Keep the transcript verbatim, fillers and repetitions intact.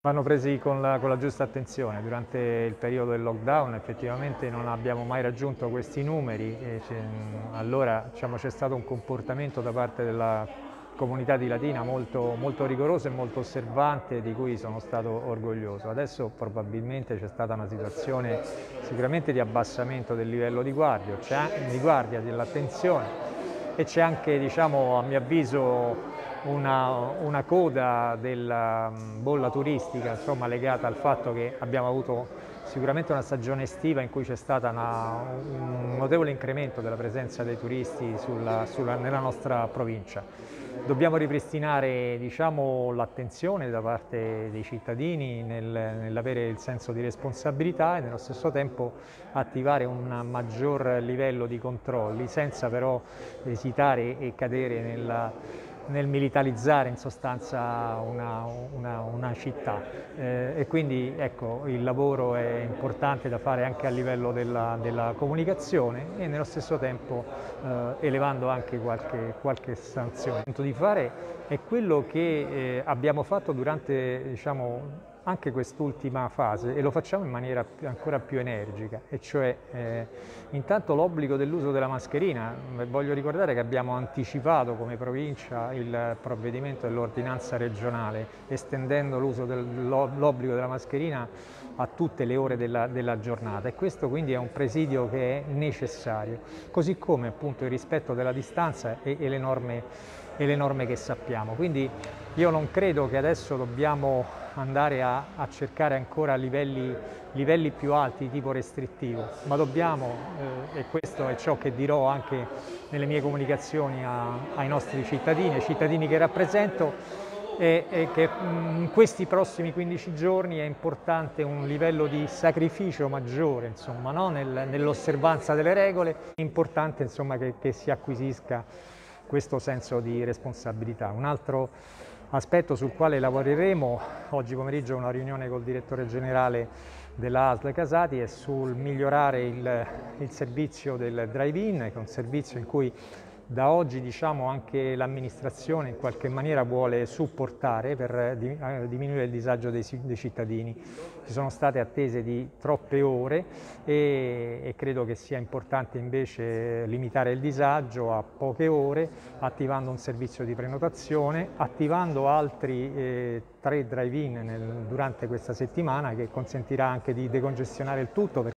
Vanno presi con la, con la giusta attenzione. Durante il periodo del lockdown effettivamente non abbiamo mai raggiunto questi numeri e allora diciamo, c'è stato un comportamento da parte della comunità di Latina molto, molto rigoroso e molto osservante, di cui sono stato orgoglioso. Adesso probabilmente c'è stata una situazione sicuramente di abbassamento del livello di guardia, di guardia dell'attenzione, e c'è anche, diciamo, a mio avviso, una, una coda della bolla turistica, insomma, legata al fatto che abbiamo avuto sicuramente una stagione estiva in cui c'è stato un notevole incremento della presenza dei turisti sulla, sulla, nella nostra provincia. Dobbiamo ripristinare, diciamo, l'attenzione da parte dei cittadini nel, nell'avere il senso di responsabilità e nello stesso tempo attivare un maggior livello di controlli, senza però esitare e cadere nella nel militarizzare in sostanza una, una, una città eh, e quindi ecco, il lavoro è importante da fare anche a livello della, della comunicazione e nello stesso tempo eh, elevando anche qualche, qualche sanzione. Il di fare è quello che eh, abbiamo fatto durante, diciamo, anche quest'ultima fase, e lo facciamo in maniera ancora più energica, e cioè eh, intanto l'obbligo dell'uso della mascherina. Voglio ricordare che abbiamo anticipato come provincia il provvedimento dell'ordinanza regionale, estendendo l'uso dell'obbligo della mascherina a tutte le ore della, della giornata, e questo quindi è un presidio che è necessario, così come appunto il rispetto della distanza e, e, le norme, e le norme che sappiamo. Quindi io non credo che adesso dobbiamo andare a, a cercare ancora livelli, livelli più alti di tipo restrittivo, ma dobbiamo, eh, e questo è ciò che dirò anche nelle mie comunicazioni a, ai nostri cittadini, ai cittadini che rappresento, e, e che in questi prossimi quindici giorni è importante un livello di sacrificio maggiore, insomma, no? Nel, nell'osservanza delle regole. È importante, insomma, che, che si acquisisca questo senso di responsabilità. Un altro aspetto sul quale lavoreremo, oggi pomeriggio una riunione col direttore generale della A S L Casati, è sul migliorare il, il servizio del drive-in, che è un servizio in cui da oggi, diciamo, anche l'amministrazione in qualche maniera vuole supportare per diminuire il disagio dei, dei cittadini. Ci sono state attese di troppe ore e, e credo che sia importante invece limitare il disagio a poche ore, attivando un servizio di prenotazione, attivando altri eh, tre drive-in durante questa settimana, che consentirà anche di decongestionare il tutto.